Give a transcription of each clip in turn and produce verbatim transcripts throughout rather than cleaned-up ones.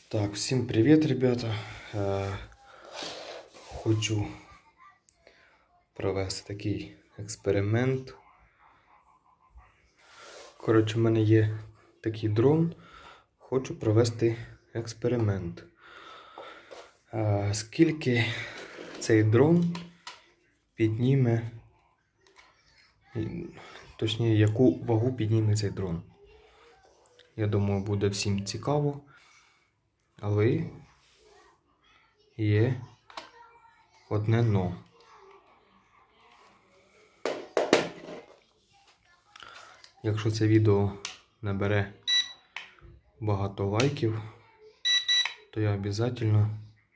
Так, всім привіт, ребята. Е, Хочу провести такий експеримент. Коротше, в мене є такий дрон. Хочу провести експеримент. Е, Скільки цей дрон підніме, точніше, яку вагу підніме цей дрон. Я думаю, буде всім цікаво. Але є одне но. Якщо це відео набере багато лайків, то я обов'язково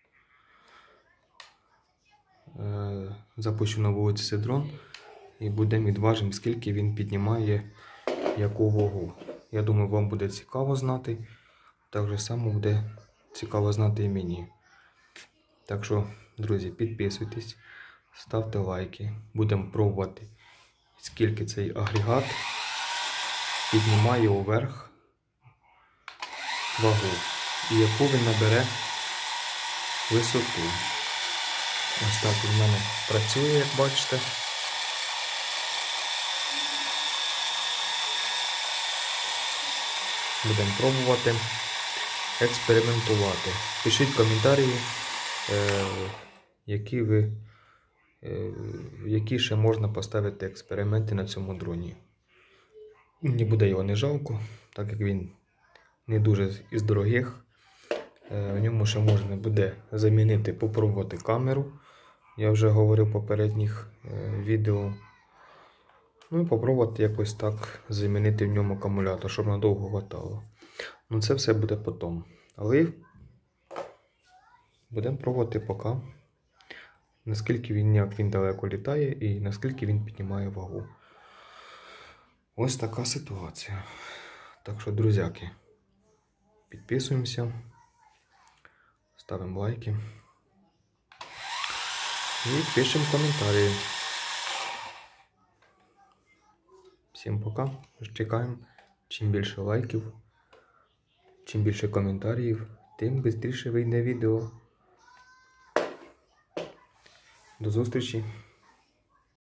е, запущу на вулиці цей дрон і будемо відважимо, скільки він піднімає, яку вагу. Я думаю, вам буде цікаво знати. Так же само буде цікаво знати і мені. Так що, друзі, підписуйтесь, ставте лайки. Будемо пробувати, скільки цей агрегат піднімає уверх вагу і яку він набере висоту. Ось так він в мене працює, як бачите. Будемо пробувати експериментувати. Пишіть коментарі, е, які ви, е, які ще можна поставити експерименти на цьому дроні. Мені буде його не жалко, так як він не дуже із дорогих. Е, в ньому ще можна буде замінити, попробувати камеру. Я вже говорив в попередніх е, відео. Ну і попробувати якось так замінити в ньому акумулятор, щоб надовго хватало. Ну це все буде потім. Але будемо пробувати поки, наскільки він, як він далеко літає і наскільки він піднімає вагу. Ось така ситуація. Так що, друзяки, підписуємося, ставимо лайки і пишемо коментарі. Всім пока. Чекаємо. Чим більше лайків, чим більше коментарів, тим швидше вийде відео. До зустрічі!